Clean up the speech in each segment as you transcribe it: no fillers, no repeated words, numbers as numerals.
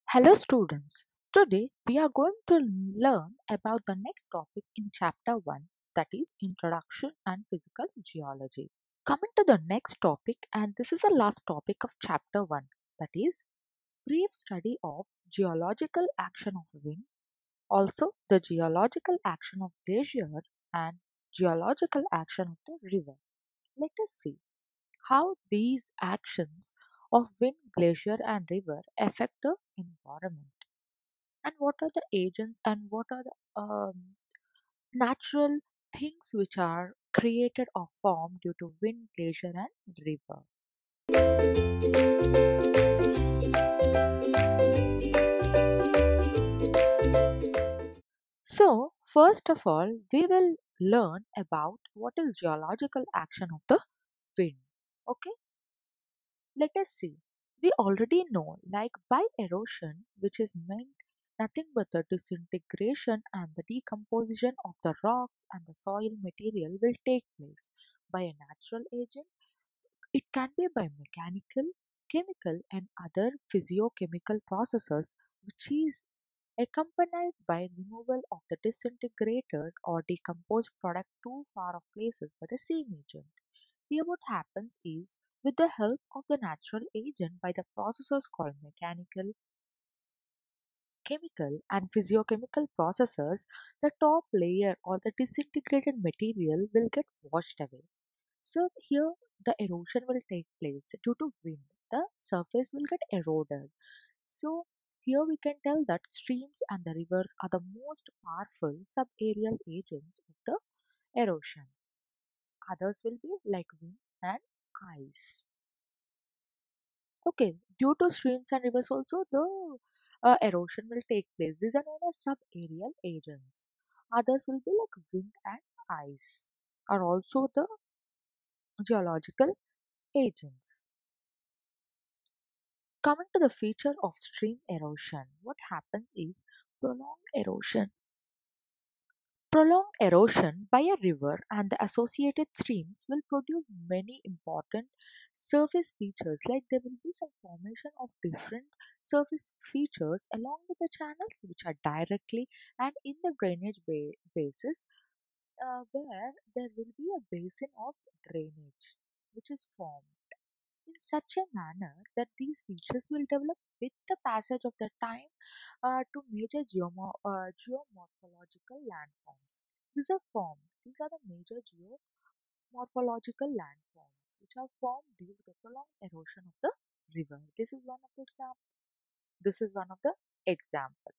Hello students. Today we are going to learn about the next topic in chapter 1, that is Introduction and Physical Geology. Coming to the next topic, and this is the last topic of chapter 1, that is brief study of geological action of wind, also the geological action of glacier and geological action of the river. Let us see how these actions of wind, glacier and river affect the environment, and what are the agents and what are the natural things which are created or formed due to wind, glacier and river. So first of all we will learn about what is geological action of the wind. Okay, let us see. We already know, like by erosion, which is meant nothing but the disintegration and the decomposition of the rocks and the soil material will take place by a natural agent. It can be by mechanical, chemical, and other physiochemical processes, which is accompanied by removal of the disintegrated or decomposed product too far of places by the same agent. Here what happens is, with the help of the natural agent by the processes called mechanical, chemical and physiochemical processes, the top layer or the disintegrated material will get washed away. So here the erosion will take place due to wind. The surface will get eroded. So here we can tell that streams and the rivers are the most powerful subaerial agents of the erosion. Others will be like wind and ice. Okay, due to streams and rivers also the erosion will take place. These are known as subaerial agents. Others will be like wind and ice are also the geological agents. Coming to the feature of stream erosion, what happens is prolonged erosion. Prolonged erosion by a river and the associated streams will produce many important surface features, like there will be some formation of different surface features along with the channels which are directly and in the drainage basis, where there will be a basin of drainage which is formed in such a manner that these features will develop with the passage of the time to major geomorphological landforms. These are the major geomorphological landforms which are formed due to the prolonged erosion of the river. This is one of the example. This is one of the example.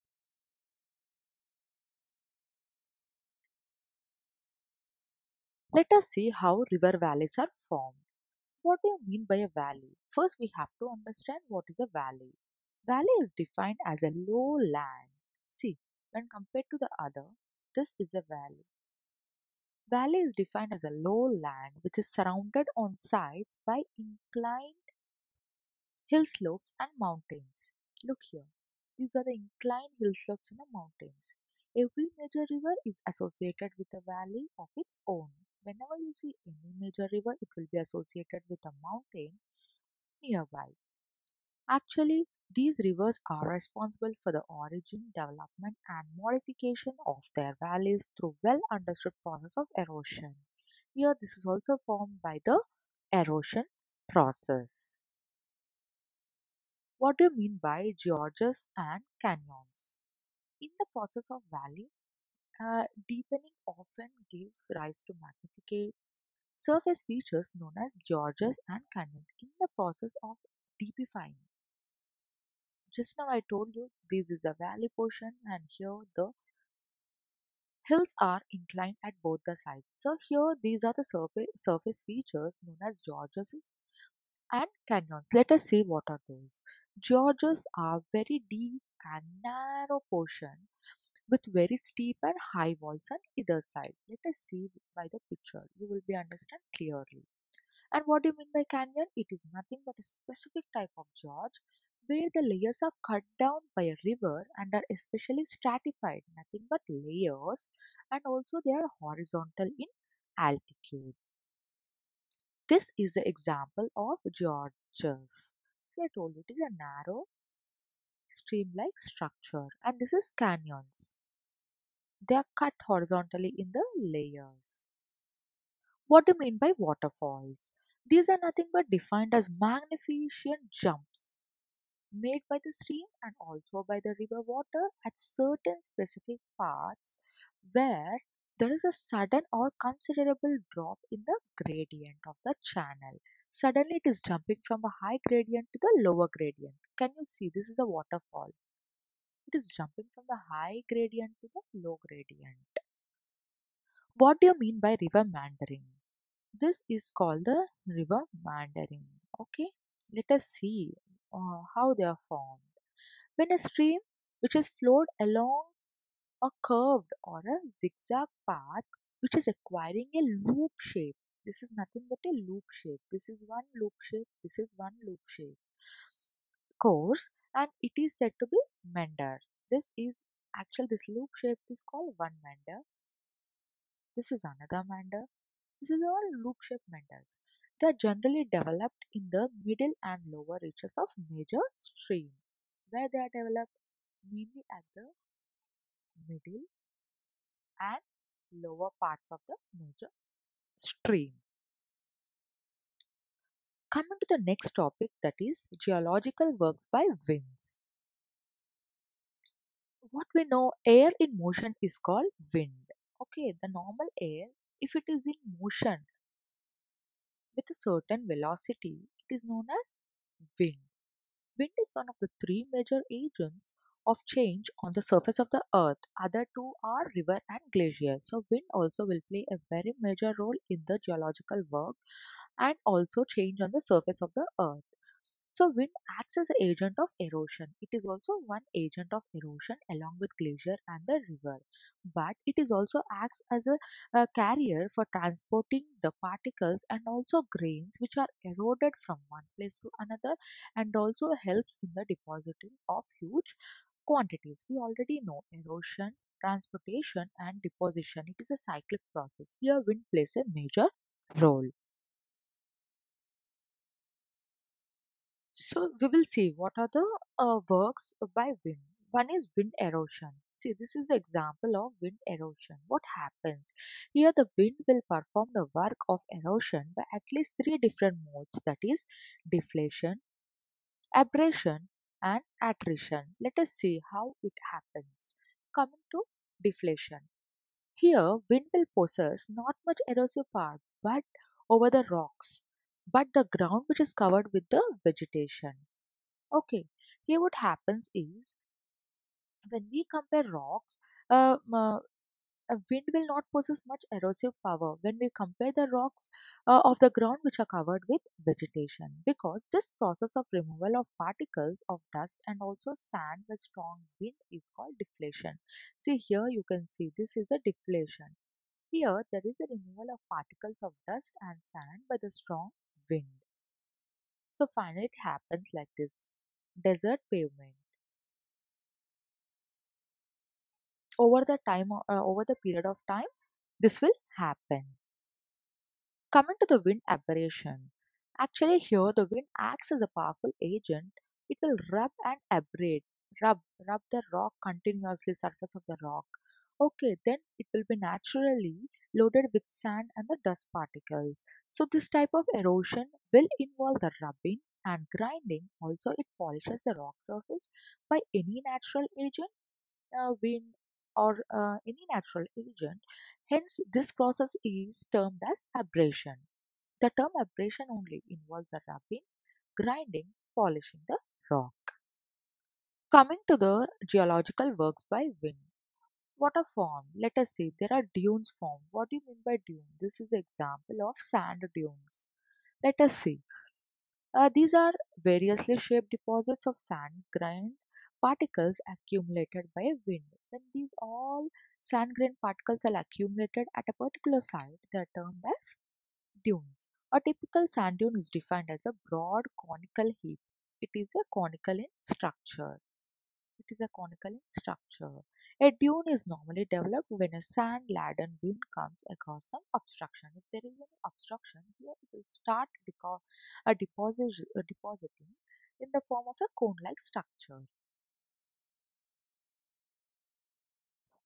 Let us see how river valleys are formed. What do you mean by a valley? First, we have to understand what is a valley. Valley is defined as a low land. See, when compared to the other, this is a valley. Valley is defined as a low land which is surrounded on sides by inclined hill slopes and mountains. Look here. These are the inclined hill slopes and the mountains. Every major river is associated with a valley of its own. Whenever you see any major river, it will be associated with a mountain nearby. Actually, these rivers are responsible for the origin, development, and modification of their valleys through well understood process of erosion. Here, this is also formed by the erosion process. What do you mean by gorges and canyons? In the process of valley, deepening often gives rise to magnificate surface features known as gorges and canyons. In the process of deepifying, just now I told you this is the valley portion, and here the hills are inclined at both the sides. So here these are the surface features known as gorges and canyons. Let us see what are those. Gorges are very deep and narrow portion with very steep and high walls on either side. Let us see by the picture. You will be understand clearly. And what do you mean by canyon? It is nothing but a specific type of gorge where the layers are cut down by a river and are especially stratified, nothing but layers, and also they are horizontal in altitude. This is the example of gorges. So I told you it is a narrow, stream-like structure, and this is canyons. They are cut horizontally in the layers. What do you mean by waterfalls? These are nothing but defined as magnificent jumps made by the stream and also by the river water at certain specific parts where there is a sudden or considerable drop in the gradient of the channel. Suddenly it is jumping from a high gradient to the lower gradient. Can you see this is a waterfall? It is jumping from the high gradient to the low gradient. What do you mean by river meandering? This is called the river meandering. Okay, let us see how they are formed. When a stream which is flowed along a curved or a zigzag path which is acquiring a loop shape. This is nothing but a loop shape. This is one loop shape. This is one loop shape course, and it is said to be meander. This loop shape is called one meander. This is another meander. This is all loop shape meanders. They are generally developed in the middle and lower reaches of major stream, where they are developed mainly at the middle and lower parts of the major stream. Coming to the next topic, that is geological works by winds. What we know, air in motion is called wind. Okay, the normal air, if it is in motion with a certain velocity, it is known as wind. Wind is one of the three major agents of change on the surface of the earth. Other two are river and glacier. So wind also will play a very major role in the geological work and also change on the surface of the earth. So wind acts as an agent of erosion. It is also one agent of erosion along with glacier and the river. But it is also acts as a carrier for transporting the particles and also grains which are eroded from one place to another, and also helps in the depositing of huge quantities. We already know erosion, transportation and deposition. It is a cyclic process. Here wind plays a major role. So we will see what are the works by wind. One is wind erosion. See, this is the example of wind erosion. What happens? Here the wind will perform the work of erosion by at least three different modes, that is deflation, abrasion and attrition. Let us see how it happens. Coming to deflation. Here wind will possess not much erosive part but over the rocks, but the ground which is covered with the vegetation. Okay, here what happens is when we compare rocks, uh, m- a wind will not possess much erosive power when we compare the rocks of the ground which are covered with vegetation, because this process of removal of particles of dust and also sand with strong wind is called deflation. See, here you can see this is a deflation. Here there is a removal of particles of dust and sand by the strong wind. So finally it happens like this. Desert pavement. Over the period of time, this will happen. Coming to the wind aberration, actually here the wind acts as a powerful agent. It will rub and abrade, rub the rock continuously, surface of the rock. Okay, then it will be naturally loaded with sand and the dust particles. So this type of erosion will involve the rubbing and grinding. Also it polishes the rock surface by any natural agent, wind, or any natural agent. Hence, this process is termed as abrasion. The term abrasion only involves the rubbing, grinding, polishing the rock. Coming to the geological works by wind. What are formed? Let us see. There are dunes formed. What do you mean by dune? This is the example of sand dunes. Let us see. These are variously shaped deposits of sand grain particles accumulated by wind. When these all sand grain particles are accumulated at a particular site, they are termed as dunes. A typical sand dune is defined as a broad conical heap. It is a conical in structure. It is a conical in structure. A dune is normally developed when a sand-laden wind comes across some obstruction. If there is any obstruction, here it will start depositing in the form of a cone-like structure.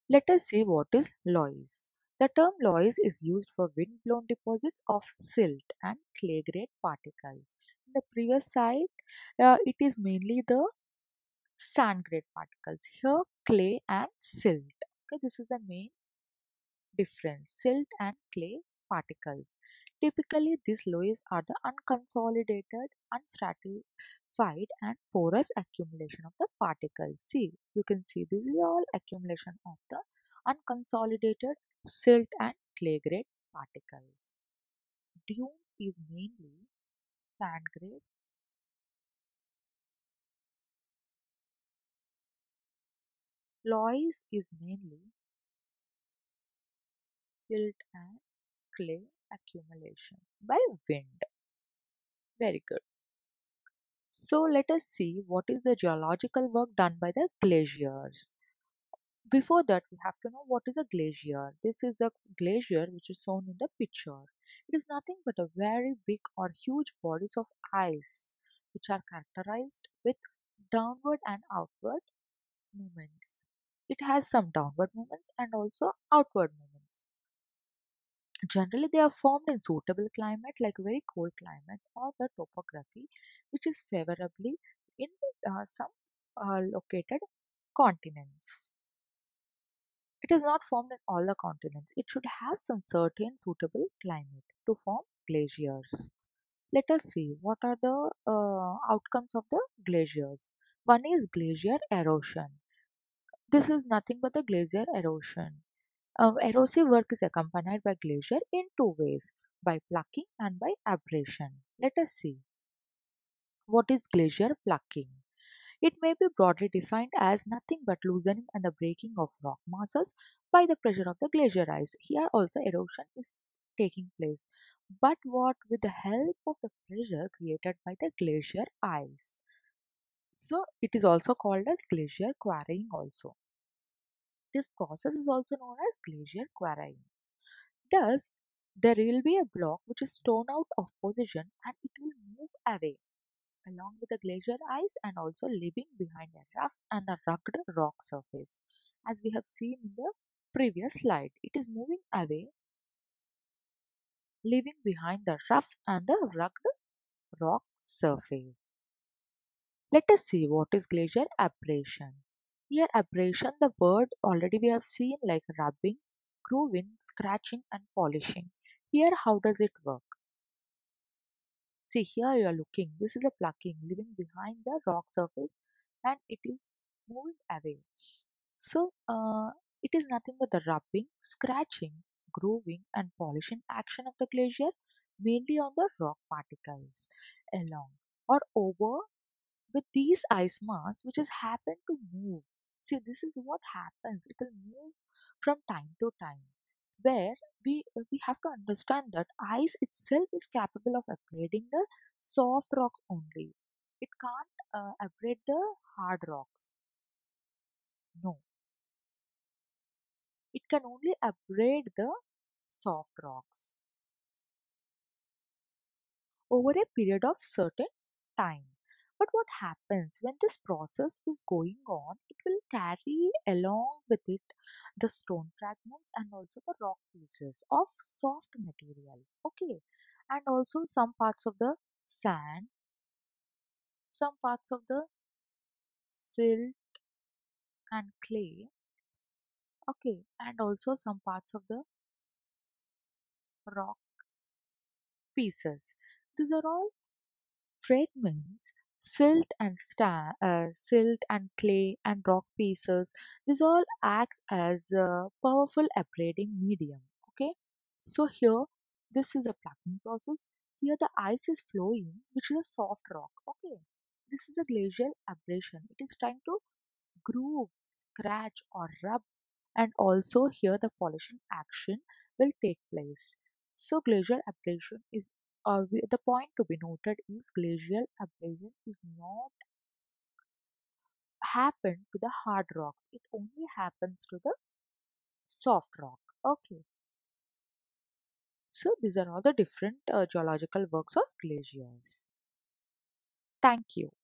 Let us see what is loess. The term loess is used for wind-blown deposits of silt and clay-grade particles. In the previous slide, it is mainly the sand-grade particles. Here, clay and silt. Okay, this is the main difference. Silt and clay particles. Typically, these loess are the unconsolidated, unstratified, and porous accumulation of the particles. See, you can see this is all accumulation of the unconsolidated silt and clay grade particles. Dune is mainly sand grade. Loess is mainly silt and clay accumulation by wind. Very good. So let us see what is the geological work done by the glaciers. Before that, we have to know what is a glacier. This is a glacier which is shown in the picture. It is nothing but a very big or huge bodies of ice which are characterized with downward and outward movements. It has some downward movements and also outward movements. Generally, they are formed in suitable climate like very cold climates or the topography which is favorably in some located continents. It is not formed in all the continents. It should have some certain suitable climate to form glaciers. Let us see what are the outcomes of the glaciers. One is glacier erosion. This is nothing but the glacier erosion. Erosive work is accompanied by glacier in two ways, by plucking and by abrasion. Let us see what is glacier plucking. It may be broadly defined as nothing but loosening and the breaking of rock masses by the pressure of the glacier ice. Here also erosion is taking place, but what with the help of the pressure created by the glacier ice. So it is also called as glacier quarrying also. This process is also known as glacier quarrying. Thus, there will be a block which is torn out of position and it will move away along with the glacier ice and also leaving behind a rough and a rugged rock surface. As we have seen in the previous slide, it is moving away, leaving behind the rough and the rugged rock surface. Let us see what is glacier abrasion. Here, abrasion, the word already we have seen like rubbing, grooving, scratching, and polishing. Here, how does it work? See, here you are looking. This is a plucking, leaving behind the rock surface, and it is moving away. So, it is nothing but the rubbing, scratching, grooving, and polishing action of the glacier, mainly on the rock particles along or over with these ice masks, which has happened to move. See, this is what happens. It will move from time to time, where we have to understand that ice itself is capable of abrading the soft rocks only. It can't abrade the hard rocks. No, it can only abrade the soft rocks over a period of certain time. But what happens when this process is going on? It will carry along with it the stone fragments and also the rock pieces of soft material. Okay, and also some parts of the sand, some parts of the silt and clay. Okay, and also some parts of the rock pieces. These are all fragments, silt and clay and rock pieces. This all acts as a powerful abrading medium. Okay, so here this is a plucking process. Here the ice is flowing, which is a soft rock. Okay, this is a glacial abrasion. It is trying to groove, scratch, or rub, and also here the polishing action will take place. So glacial abrasion is the point to be noted is glacial abrasion is not happen to the hard rock. It only happens to the soft rock. Okay. So these are all the different geological works of glaciers. Thank you.